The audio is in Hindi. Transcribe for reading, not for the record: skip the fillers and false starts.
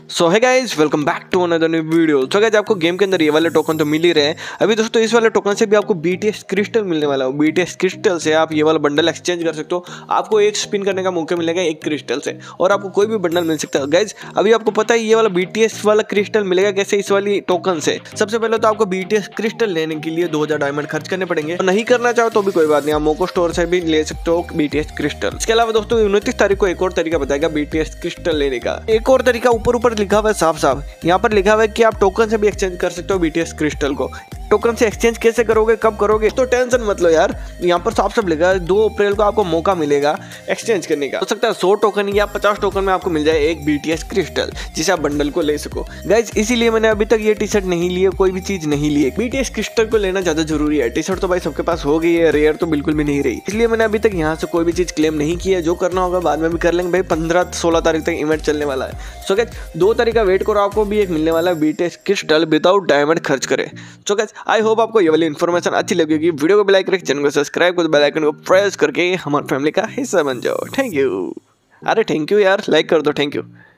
So hi guys, welcome back to another new video. So guys, आपको गेम के अंदर ये वाले टोकन तो मिल ही रहे हैं। अभी दोस्तों इस वाले टोकन से भी आपको BTS क्रिस्टल मिलने वाला है। BTS क्रिस्टल से आप ये वाला बंडल एक्सचेंज कर सकते हो। आपको एक स्पिन करने का मौका मिलेगा एक क्रिस्टल से, और आपको कोई भी बंडल मिल सकता है। गाइस अभी आपको पता है ये वाला BTS वाला क्रिस्टल मिलेगा कैसे, इस वाली टोकन से। सबसे पहले तो आपको BTS क्रिस्टल लेने के लिए 2000 डायमंड खर्च करने पड़ेंगे। नहीं करना चाहो तो भी कोई बात नहीं, आप मोको स्टोर से भी ले सकते हो BTS क्रिस्टल। इसके अलावा दोस्तों 29 तारीख को एक और तरीका बताएगा BTS क्रिस्टल लेने का। एक और तरीका ऊपर लिखा हुआ है साफ साफ, यहाँ पर लिखा हुआ है कि आप टोकन से भी एक्सचेंज कर सकते हो BTS क्रिस्टल को। टोकन से एक्सचेंज कैसे करोगे, कब करोगे, तो टेंशन मत लो यार। यहाँ पर साफ साफ लिखा है 2 अप्रैल को आपको मौका मिलेगा एक्सचेंज करने का। हो सकता है 100 टोकन या 50 टोकन में आपको मिल जाए एक BTS क्रिस्टल, जिसे आप बंडल को ले सको। गाइज इसीलिए मैंने अभी तक ये टी शर्ट नहीं ली है, कोई भी चीज नहीं ली है। BTS क्रिस्टल को लेना ज्यादा जरूरी है। टी शर्ट तो भाई सबके पास हो गई है, रेयर तो बिल्कुल भी नहीं रही, इसलिए मैंने अभी तक यहाँ से कोई भी चीज क्लेम नहीं किया। जो करना होगा बाद में भी कर लेंगे भाई। 15-16 तारीख तक इवेंट चलने वाला है। सो गाइज 2 तारीख का वेट करो, आपको भी एक मिलने वाला है BTS क्रिस्टल विदाउट डायमंड खर्च करे। सो गाइज आई होप आपको ये वाली इन्फॉर्मेशन अच्छी लगेगी। वीडियो को भी लाइक करके, चैनल को सब्सक्राइब कर, बेल आइकन को प्रेस करके हमारी फैमिली का हिस्सा बन जाओ। Thank you. अरे थैंक यू यार, लाइक कर दो, थैंक यू।